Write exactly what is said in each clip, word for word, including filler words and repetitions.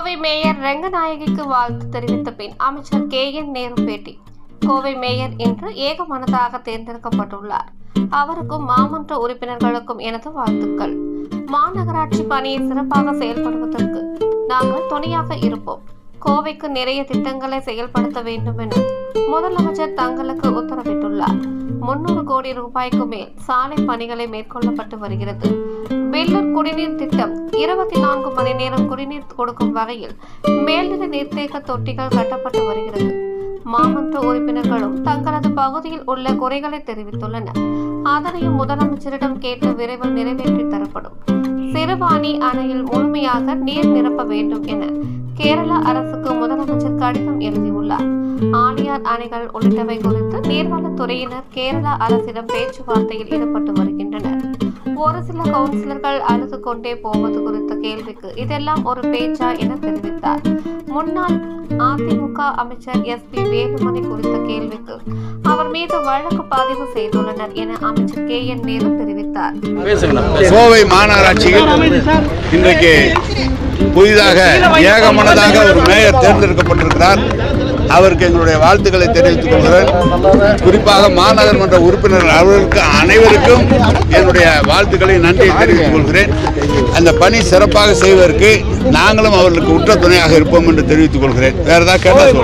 Kovai mayor ரங்கநாயகிக்கு வாழ்த்து தெரிவித்த பின் அமைச்சர் கே என் நேரு பேட்டி. கோவை மேயர் இன்று ஏகமனதாக தேர்ந்தெடுக்கப்பட்டுள்ளார். அவருக்கும் மாமன்ற உறுப்பினர்களுக்கும் எனது வாழ்த்துக்கள். மாநகராட்சி பணியை சிறப்பாக செயல்படுவதற்கு நாங்கள் துணையாக இருப்போம். கோவைக்கு நிறைய திட்டங்களை செயல்படுத்த வேண்டும் என முதலமைச்சர் தங்களுக்கு உத்தரவிட்டுள்ளார். முன்னூறு கோடி ரூபாய்க்கு மேல் சாலை பணிகளை மேற்கொள்ளப்பட்டு வருகிறது. வெள்ளூர் குடிநீர் திட்டம் இருபத்தி நான்கு மணி நேரம் குடிநீர் கொடுக்கும் வகையில் மேல்நிலை நீர்த்தேக்க தொட்டிகள் கட்டப்பட்டு வருகிறது. மாமன்ற உறுப்பினர்களும் தங்களது பகுதியில் உள்ள குறைகளை தெரிவித்துள்ளனர். அதனையும் முதலமைச்சரிடம் கேட்டு விரைவில் நிறைவேற்றி தரப்படும். சிறுவாணி அணையில் முழுமையாக நீர் நிரப்ப வேண்டும் என கேரள அரசுக்கு முதலமைச்சர் கடிதம் எழுதியுள்ளார். ஆழியார் அணைகள் உள்ளிட்டவை குறித்து நீர்வளத்துறையினர் கேரள அரசிடம் பேச்சுவார்த்தையில் ஈடுபட்டு வருகின்றனர். ஒரு சில கவுன்சிலர்கள் அழுது கொண்டே போவது குறித்த கேள்விக்கு இதெல்லாம் ஒரு பேச்சா என தெரிவித்தார். முன்னாள் அதிமுக அமைச்சர் எஸ் பி வேலுமணி குறித்த கேள்விக்கு அவர் மீது வழக்கு பதிவு செய்துள்ளனர் என அமைச்சர் கே என் நேரு தெரிவித்தார். கோவை மாநகராட்சியில் இன்றைக்கு புதிதாக ஏகமனதாக ஒரு மேயர் தேர்ந்தெடுக்கப்பட்டிருக்கிறார். அவருக்கு எங்களுடைய வாழ்த்துக்களை தெரிவித்துக் கொள்கிறேன். குறிப்பாக மாநகர்மன்ற உறுப்பினர்கள் அவர்களுக்கு அனைவருக்கும் என்னுடைய வாழ்த்துக்களை நன்றியை தெரிவித்துக் கொள்கிறேன். அந்த பணி சிறப்பாக செய்வதற்கு நாங்களும் அவர்களுக்கு உற்ற துணையாக இருப்போம் என்று தெரிவித்துக் கொள்கிறேன். வேற ஏதாவது கேட்டால்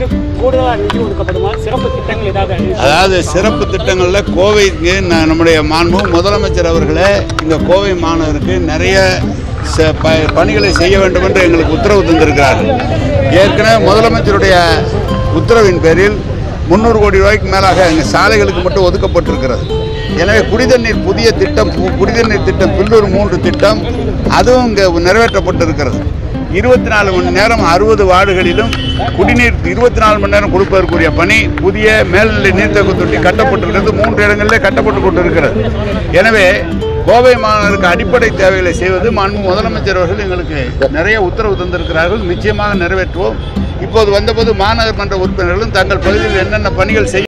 அதாவது சிறப்பு திட்டங்களில் கோவைக்கு நம்முடைய மாண்பு முதலமைச்சர் அவர்களே இந்த கோவை மாநகருக்கு நிறைய பணிகளை செய்ய வேண்டும் என்று எங்களுக்கு உத்தரவு தந்திருக்கிறார்கள். ஏற்கனவே முதலமைச்சருடைய உத்தரவின் பேரில் முன்னூறு கோடி ரூபாய்க்கு மேலாக எங்கள் சாலைகளுக்கு மட்டும் ஒதுக்கப்பட்டிருக்கிறது. எனவே குடிதண்ணீர் புதிய திட்டம் குடிதண்ணீர் திட்டம் பில்லூர் மூன்று திட்டம் அதுவும் இங்கே நிறைவேற்றப்பட்டிருக்கிறது. இருபத்தி நாலு மணி நேரம் அறுபது வார்டுகளிலும் குடிநீர் இருபத்தி நாலு மணி நேரம் கொடுப்பதற்குரிய பணி புதிய மேல்நிலை நீர்த்தேக்க தொட்டி கட்டப்பட்டிருக்கிறது. மூன்று இடங்களிலே கட்டப்பட்டு கொண்டிருக்கிறது. எனவே கோவை மாநகருக்கு அடிப்படை தேவைகளை செய்வது மாண்பு முதலமைச்சர் அவர்கள் எங்களுக்கு நிறைய உத்தரவு தந்திருக்கிறார்கள். நிச்சயமாக நிறைவேற்றுவோம். இப்போது வந்தபோது மாநகர் மன்ற உறுப்பினர்களும் தங்கள் பகுதியில் என்னென்ன பணிகள் செய்ய